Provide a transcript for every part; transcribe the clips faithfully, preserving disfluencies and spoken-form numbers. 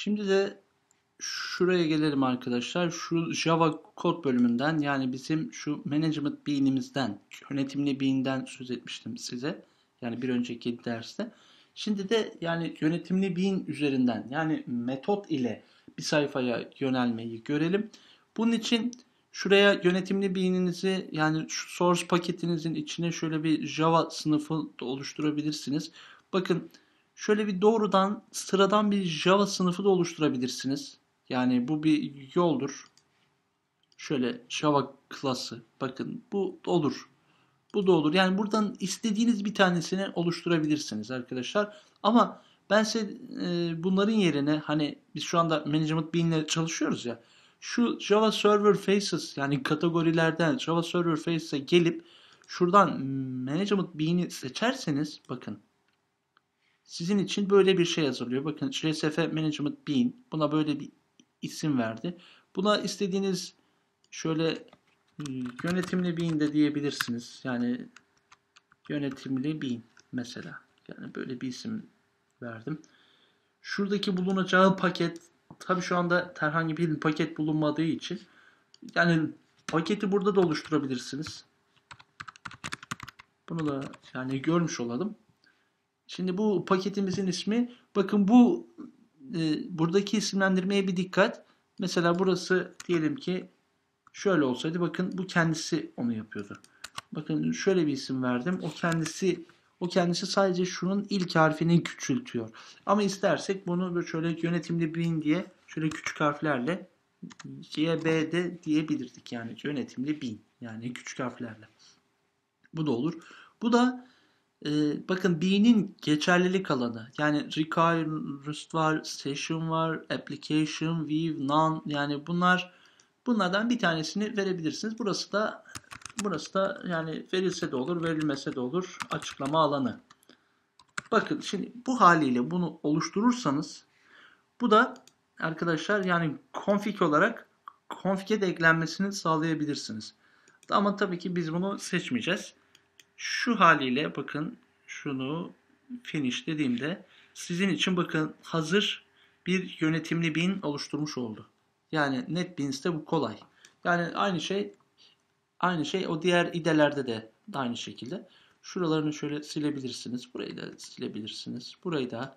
Şimdi de şuraya gelelim arkadaşlar. Şu Java kod bölümünden yani bizim şu management bean'imizden, yönetimli bean'den söz etmiştim size. Yani bir önceki derste. Şimdi de yani yönetimli bean üzerinden yani metot ile bir sayfaya yönelmeyi görelim. Bunun için şuraya yönetimli bean'inizi yani şu source paketinizin içine şöyle bir Java sınıfı da oluşturabilirsiniz. Bakın şöyle bir doğrudan sıradan bir Java sınıfı da oluşturabilirsiniz. Yani bu bir yoldur. Şöyle Java klası. Bakın bu olur. Bu da olur. Yani buradan istediğiniz bir tanesini oluşturabilirsiniz arkadaşlar. Ama ben size e, bunların yerine hani biz şu anda Management Bean ile çalışıyoruz ya. Şu Java Server Faces yani kategorilerden Java Server Faces'e gelip şuradan Management Bean'i seçerseniz bakın sizin için böyle bir şey hazırlıyor. Bakın J S F Management Bean. Buna böyle bir isim verdi. Buna istediğiniz şöyle yönetimli bean de diyebilirsiniz. Yani yönetimli bean mesela. Yani böyle bir isim verdim. Şuradaki bulunacağı paket tabii şu anda herhangi bir paket bulunmadığı için yani paketi burada da oluşturabilirsiniz. Bunu da yani görmüş olalım. Şimdi bu paketimizin ismi bakın bu e, buradaki isimlendirmeye bir dikkat. Mesela burası diyelim ki şöyle olsaydı bakın bu kendisi onu yapıyordu. Bakın şöyle bir isim verdim. O kendisi o kendisi sadece şunun ilk harfini küçültüyor. Ama istersek bunu böyle şöyle yönetimli bean diye şöyle küçük harflerle C B D diyebilirdik. Yani yönetimli bean yani küçük harflerle. Bu da olur. Bu da e, bakın bean'in geçerlilik alanı. Yani requires var, session var, application, view, none yani bunlar bunlardan bir tanesini verebilirsiniz. Burası da burası da yani verilse de olur, verilmese de olur. Açıklama alanı. Bakın şimdi bu haliyle bunu oluşturursanız bu da arkadaşlar yani config olarak config'e de eklenmesini sağlayabilirsiniz. Ama tabii ki biz bunu seçmeyeceğiz. Şu haliyle bakın şunu finish dediğimde sizin için bakın hazır bir yönetimli bean oluşturmuş oldu. Yani NetBeans'te bu kolay. Yani aynı şey aynı şey o diğer idelerde de aynı şekilde. Şuralarını şöyle silebilirsiniz. Burayı da silebilirsiniz. Burayı da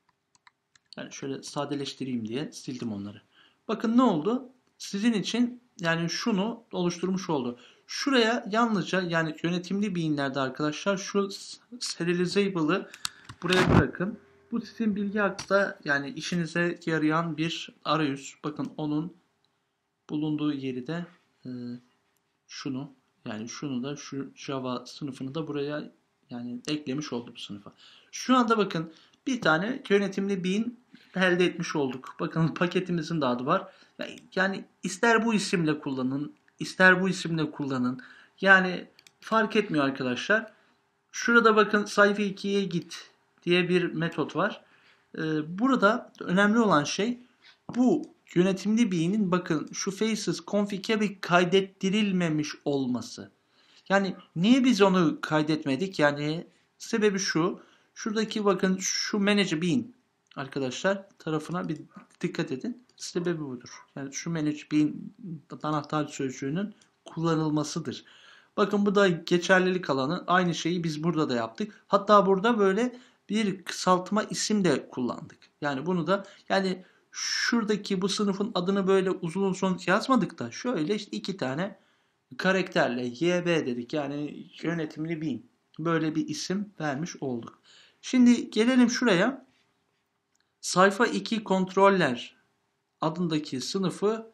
yani şöyle sadeleştireyim diye sildim onları. Bakın ne oldu? Sizin için yani şunu oluşturmuş oldu. Şuraya yalnızca yani yönetimli beanlerde arkadaşlar şu serializable'ı buraya bırakın. Bu sizin bilgi aksa yani işinize yarayan bir arayüz. Bakın onun bulunduğu yeri de e, şunu yani şunu da şu Java sınıfını da buraya yani eklemiş olduk bu sınıfa. Şu anda bakın bir tane yönetimli bean elde etmiş olduk. Bakın paketimizin de adı var. Yani ister bu isimle kullanın, ister bu isimle kullanın. Yani fark etmiyor arkadaşlar. Şurada bakın sayfa ikiye git diye bir metot var. Ee, burada önemli olan şey bu yönetimli bean'in bakın şu faces config'e bir kaydettirilmemiş olması. Yani niye biz onu kaydetmedik? Yani sebebi şu. Şuradaki bakın şu manage bean arkadaşlar tarafına bir dikkat edin. Sebebi budur. Yani şu manage bean anahtar sözcüğünün kullanılmasıdır. Bakın bu da geçerlilik alanı. Aynı şeyi biz burada da yaptık. Hatta burada böyle bir kısaltma isim de kullandık. Yani bunu da yani şuradaki bu sınıfın adını böyle uzun uzun yazmadık da şöyle işte iki tane karakterle Y B dedik. Yani yönetimli bean. Böyle bir isim vermiş olduk. Şimdi gelelim şuraya. Sayfa iki kontroller adındaki sınıfı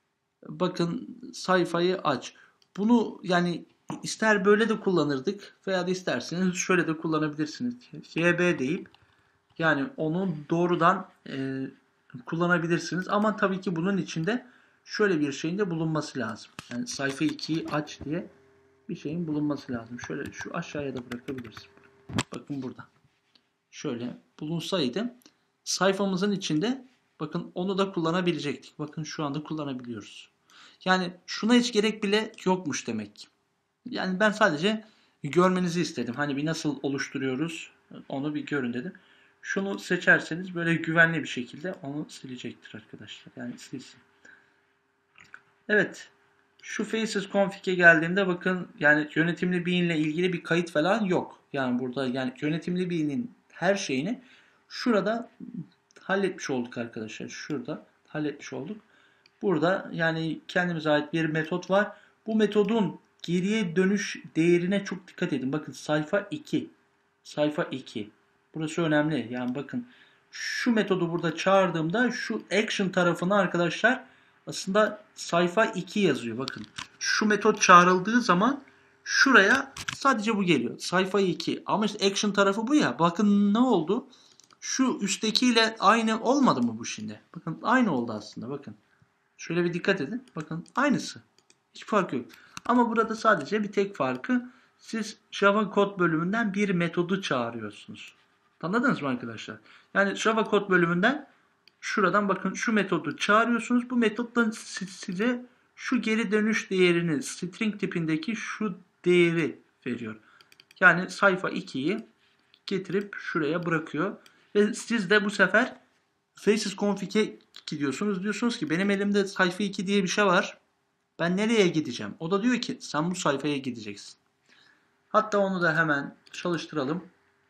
bakın sayfayı aç. Bunu yani ister böyle de kullanırdık veya da isterseniz şöyle de kullanabilirsiniz. Y B deyip yani onu doğrudan e, kullanabilirsiniz. Ama tabii ki bunun içinde şöyle bir şeyin de bulunması lazım. Yani sayfa ikiyi aç diye bir şeyin bulunması lazım. Şöyle şu aşağıya da bırakabiliriz. Bakın burada. Şöyle bulunsaydı sayfamızın içinde bakın onu da kullanabilecektik. Bakın şu anda kullanabiliyoruz. Yani şuna hiç gerek bile yokmuş demek ki. Yani ben sadece görmenizi istedim. Hani bir nasıl oluşturuyoruz onu bir görün dedim. Şunu seçerseniz böyle güvenli bir şekilde onu silecektir arkadaşlar. Yani silsin. Evet. Şu Faces Config'e geldiğimde bakın yani yönetimli bean ile ilgili bir kayıt falan yok. Yani burada yani yönetimli bean'in her şeyini şurada halletmiş olduk arkadaşlar. Şurada halletmiş olduk. Burada yani kendimize ait bir metot var. Bu metodun geriye dönüş değerine çok dikkat edin. Bakın sayfa iki. Sayfa iki. Burası önemli. Yani bakın şu metodu burada çağırdığımda şu action tarafına arkadaşlar aslında sayfa iki yazıyor. Bakın şu metot çağrıldığı zaman şuraya sadece bu geliyor. Sayfa iki. Ama işte action tarafı bu ya. Bakın ne oldu? Şu üsttekiyle aynı olmadı mı bu şimdi? Bakın aynı oldu aslında. Bakın. Şöyle bir dikkat edin. Bakın aynısı. Hiç fark yok. Ama burada sadece bir tek farkı siz Java kod bölümünden bir metodu çağırıyorsunuz. Anladınız mı arkadaşlar? Yani Java kod bölümünden şuradan bakın şu metodu çağırıyorsunuz. Bu metottan size şu geri dönüş değerini string tipindeki şu değeri veriyor. Yani sayfa ikiyi getirip şuraya bırakıyor. Ve siz de bu sefer Faces Config'e gidiyorsunuz. Diyorsunuz ki benim elimde sayfa iki diye bir şey var. Ben nereye gideceğim? O da diyor ki sen bu sayfaya gideceksin. Hatta onu da hemen çalıştıralım.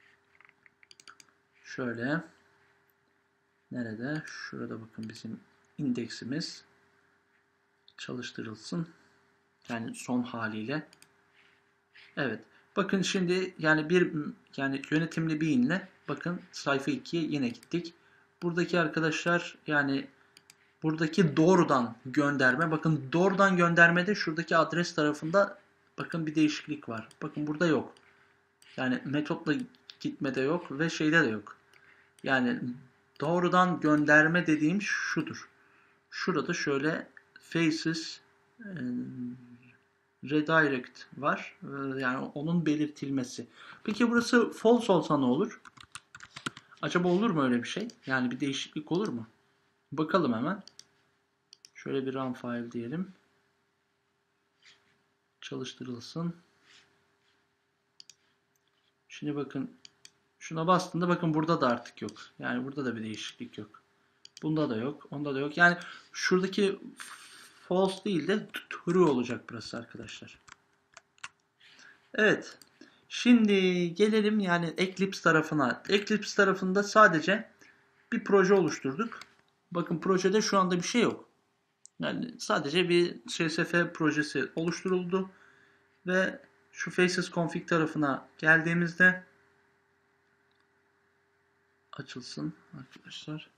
Şöyle. Nerede? Şurada bakın bizim indeksimiz çalıştırılsın. Yani son haliyle. Evet. Bakın şimdi yani bir yani yönetimli bean'le bakın sayfa ikiye yine gittik. Buradaki arkadaşlar yani buradaki doğrudan gönderme. Bakın doğrudan göndermede şuradaki adres tarafında bakın bir değişiklik var. Bakın burada yok. Yani metotla gitmede yok ve şeyde de yok. Yani doğrudan gönderme dediğim şudur. Şurada şöyle faces redirect var. Yani onun belirtilmesi. Peki burası false olsa ne olur? Acaba olur mu öyle bir şey? Yani bir değişiklik olur mu? Bakalım hemen. Şöyle bir run file diyelim. Çalıştırılsın. Şimdi bakın şuna bastığında bakın burada da artık yok. Yani burada da bir değişiklik yok. Bunda da yok. Onda da yok. Yani şuradaki false değil de true olacak burası arkadaşlar. Evet. Şimdi gelelim yani Eclipse tarafına. Eclipse tarafında sadece bir proje oluşturduk. Bakın projede şu anda bir şey yok. Yani sadece bir C S F projesi oluşturuldu. Ve şu Faces Config tarafına geldiğimizde açılsın arkadaşlar.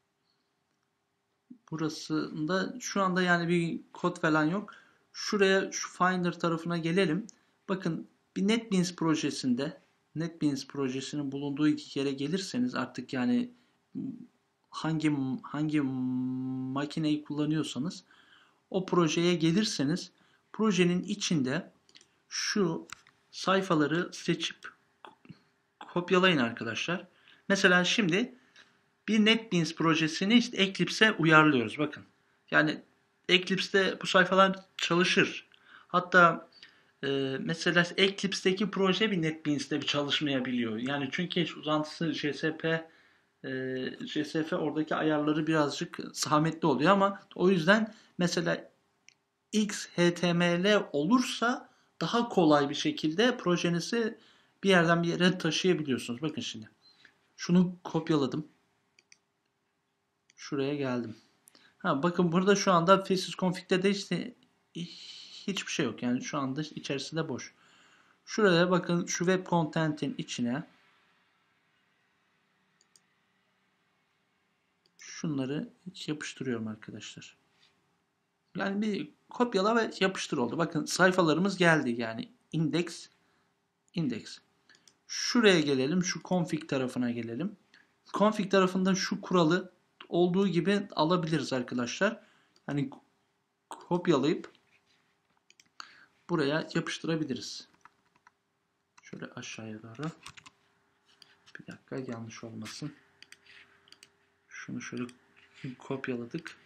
Burasında şu anda yani bir kod falan yok. Şuraya şu Finder tarafına gelelim. Bakın bir NetBeans projesinde NetBeans projesinin bulunduğu iki yere gelirseniz artık yani hangi hangi makineyi kullanıyorsanız o projeye gelirseniz projenin içinde şu sayfaları seçip kopyalayın arkadaşlar. Mesela şimdi bir NetBeans projesini işte Eclipse'e uyarlıyoruz. Bakın. Yani Eclipse'de bu sayfalar çalışır. Hatta e, mesela Eclipse'deki proje bir NetBeans'te bir çalışmayabiliyor. Yani çünkü uzantısı J S P e, J S F oradaki ayarları birazcık zahmetli oluyor ama o yüzden mesela X H T M L olursa daha kolay bir şekilde projenizi bir yerden bir yere taşıyabiliyorsunuz. Bakın şimdi. Şunu kopyaladım. Şuraya geldim. Ha, bakın burada şu anda Faces Config'de de işte hiçbir şey yok. Yani şu anda içerisi de boş. Şuraya bakın şu web content'in içine şunları yapıştırıyorum arkadaşlar. Yani bir kopyala ve yapıştır oldu. Bakın sayfalarımız geldi. Yani index index. Şuraya gelelim. Şu config tarafına gelelim. Config tarafında şu kuralı olduğu gibi alabiliriz arkadaşlar. Hani kopyalayıp buraya yapıştırabiliriz. Şöyle aşağıya doğru. Bir dakika yanlış olmasın. Şunu şöyle kopyaladık.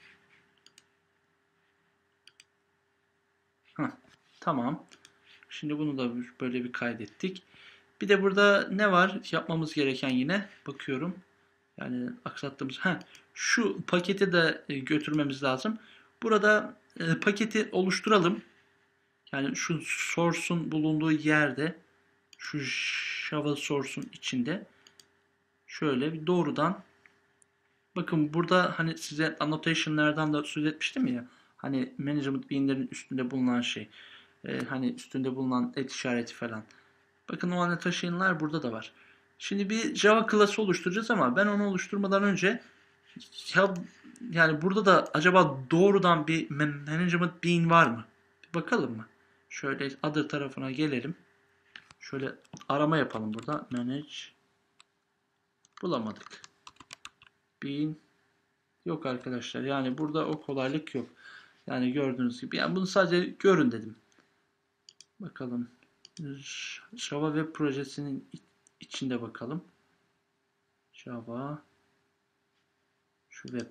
Heh, tamam. Şimdi bunu da böyle bir kaydettik. Bir de burada ne var? Yapmamız gereken yine bakıyorum. Yani aksattığımız. Heh, şu paketi de e, götürmemiz lazım. Burada e, paketi oluşturalım. Yani şu source'un bulunduğu yerde, şu Java source'un içinde şöyle bir doğrudan, bakın burada hani size annotation'lardan da söz etmiştim ya. Hani management bean'lerin üstünde bulunan şey. E, hani üstünde bulunan et işareti falan. Bakın o annotation'lar burada da var. Şimdi bir Java klası oluşturacağız ama ben onu oluşturmadan önce ya, yani burada da acaba doğrudan bir management bean var mı? Bir bakalım mı? Şöyle other tarafına gelelim. Şöyle arama yapalım burada. Manage. Bulamadık. Bean. Yok arkadaşlar. Yani burada o kolaylık yok. Yani gördüğünüz gibi. Yani bunu sadece görün dedim. Bakalım. Java Web projesinin içinde bakalım. Java. Şu web.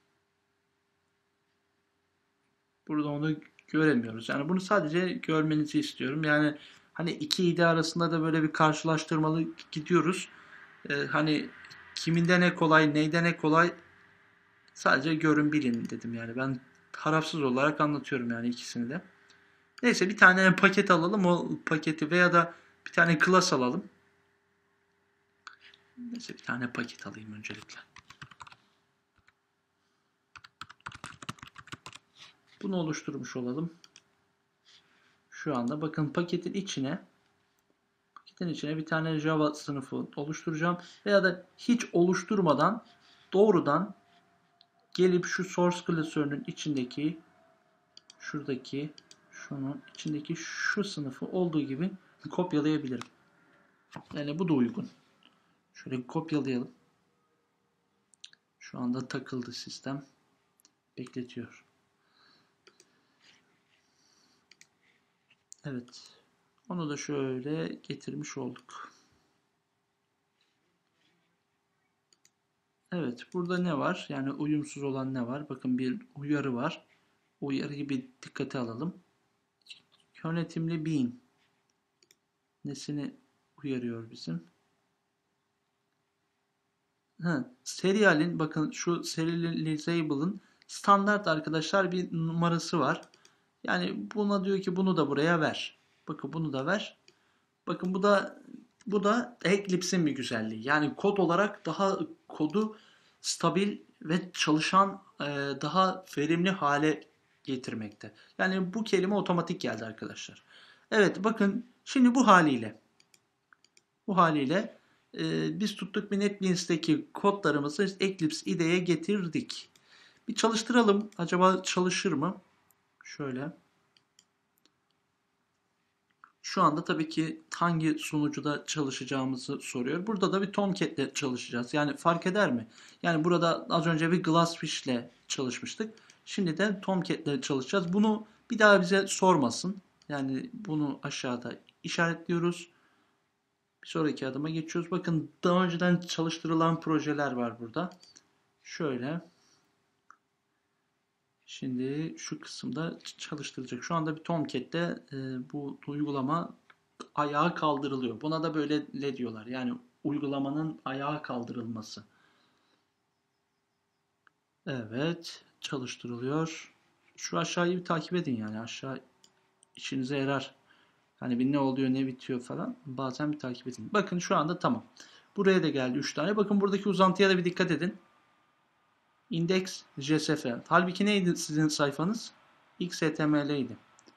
Burada onu göremiyoruz. Yani bunu sadece görmenizi istiyorum. Yani hani iki I D arasında da böyle bir karşılaştırmalı gidiyoruz. Ee, hani kiminde ne kolay, neyde ne kolay, sadece görün bilin dedim yani. Ben tarafsız olarak anlatıyorum yani ikisini de. Neyse bir tane paket alalım. O paketi veya da bir tane class alalım. Neyse bir tane paket alayım öncelikle. Bunu oluşturmuş olalım. Şu anda bakın paketin içine paketin içine bir tane Java sınıfı oluşturacağım. Veya da hiç oluşturmadan doğrudan gelip şu source klasörünün içindeki şuradaki şunun içindeki şu sınıfı olduğu gibi kopyalayabilirim. Yani bu da uygun. Şöyle kopyalayalım. Şu anda takıldı sistem. Bekletiyor. Evet. Onu da şöyle getirmiş olduk. Evet. Burada ne var? Yani uyumsuz olan ne var? Bakın bir uyarı var. Uyarıyı bir dikkate alalım. Yönetimli bean. Nesini uyarıyor bizim? Ha, serialin, bakın şu serializable'ın standart arkadaşlar bir numarası var. Yani buna diyor ki bunu da buraya ver. Bakın bunu da ver. Bakın bu da bu da Eclipse'in bir güzelliği. Yani kod olarak daha kodu stabil ve çalışan, e, daha verimli hale getirmekte. Yani bu kelime otomatik geldi arkadaşlar. Evet bakın şimdi bu haliyle bu haliyle e, biz tuttuk bir NetBeans'teki kodlarımızı Eclipse I D E'ye getirdik. Bir çalıştıralım. Acaba çalışır mı? Şöyle. Şu anda tabii ki hangi sunucuda çalışacağımızı soruyor. Burada da bir Tomcat ile çalışacağız. Yani fark eder mi? Yani burada az önce bir Glassfish ile çalışmıştık. Şimdi de Tomcat ile çalışacağız. Bunu bir daha bize sormasın. Yani bunu aşağıda işaretliyoruz. Bir sonraki adıma geçiyoruz. Bakın daha önceden çalıştırılan projeler var burada. Şöyle. Şimdi şu kısımda çalıştıracak. Şu anda bir Tomcat'te e, bu uygulama ayağa kaldırılıyor. Buna da böyle ne diyorlar? Yani uygulamanın ayağa kaldırılması. Evet, çalıştırılıyor. Şu aşağıyı bir takip edin yani. Aşağı işinize yarar. Hani bir ne oluyor, ne bitiyor falan. Bazen bir takip edin. Bakın şu anda tamam. Buraya da geldi üç tane. Bakın buradaki uzantıya da bir dikkat edin. Index J S F. Halbuki neydi sizin sayfanız? X H T M L'ydi.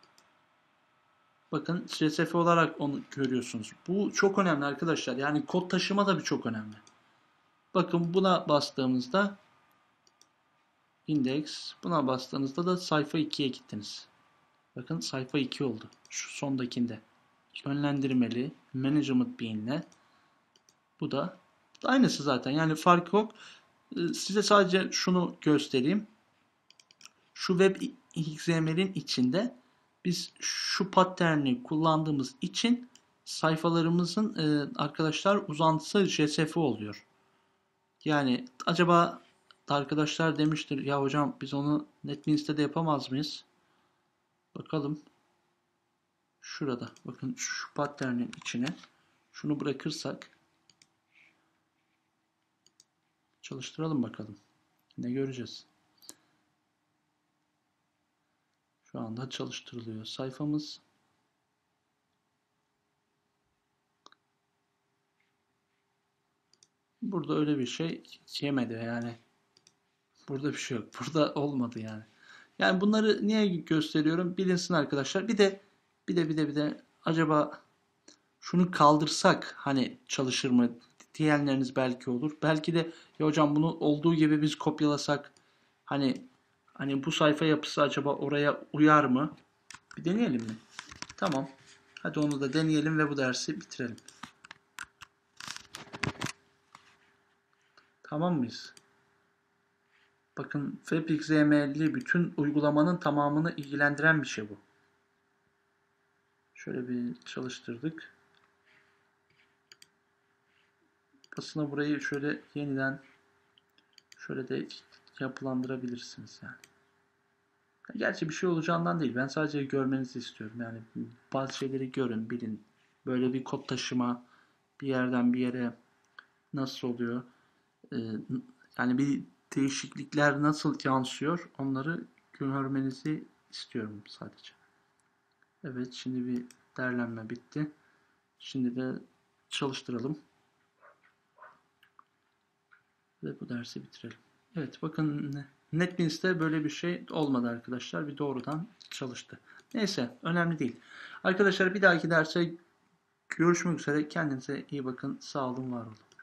Bakın J S F olarak onu görüyorsunuz. Bu çok önemli arkadaşlar. Yani kod taşıma da bir çok önemli. Bakın buna bastığımızda index, buna bastığınızda da sayfa ikiye gittiniz. Bakın sayfa iki oldu. Şu sondakinde. Yönlendirmeli, management bean'le. Bu da aynısı zaten. Yani fark yok. Size sadece şunu göstereyim. Şu web X M L'in içinde biz şu pattern'i kullandığımız için sayfalarımızın e, arkadaşlar uzantısı J S F oluyor. Yani acaba arkadaşlar demiştir ya hocam biz onu NetBeans'te de yapamaz mıyız? Bakalım. Şurada bakın şu pattern'in içine şunu bırakırsak Çalıştıralım bakalım. Ne göreceğiz. Şu anda çalıştırılıyor sayfamız. Burada öyle bir şey yemedi yani. Burada bir şey yok. Burada olmadı yani. Yani bunları niye gösteriyorum? Bilinsin arkadaşlar. Bir de bir de bir de bir de acaba şunu kaldırsak hani çalışır mı diyenleriniz belki olur. Belki de ya hocam bunu olduğu gibi biz kopyalasak hani hani bu sayfa yapısı acaba oraya uyar mı? Bir deneyelim mi? Tamam. Hadi onu da deneyelim ve bu dersi bitirelim. Tamam mıyız? Bakın fapXML'li bütün uygulamanın tamamını ilgilendiren bir şey bu. Şöyle bir çalıştırdık. Aslında burayı şöyle yeniden şöyle de yapılandırabilirsiniz yani. Gerçi bir şey olacağından değil. Ben sadece görmenizi istiyorum. Yani bazı şeyleri görün, bilin. Böyle bir kod taşıma bir yerden bir yere nasıl oluyor? Ee, yani bir değişiklikler nasıl yansıyor? Onları görmenizi istiyorum sadece. Evet, şimdi bir derlenme bitti. Şimdi de çalıştıralım. Ve bu dersi bitirelim. Evet, bakın NetBeans'te böyle bir şey olmadı arkadaşlar. Bir doğrudan çalıştı. Neyse, önemli değil. Arkadaşlar bir dahaki derse görüşmek üzere. Kendinize iyi bakın. Sağ olun, var olun.